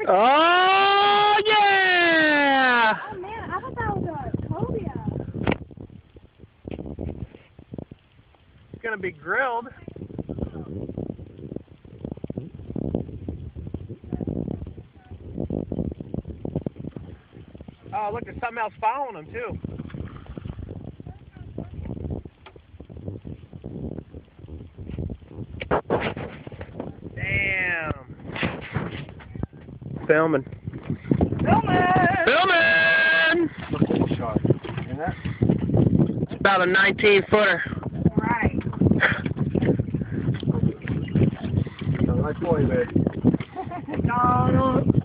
Oh, yeah! Oh, man, I thought that was a cobia. It's going to be grilled. Oh, look, there's something else following him, too. Damn. Filming. Filming! The full shot. And that? It's about a 19-footer. Right. Nice boy, babe. No.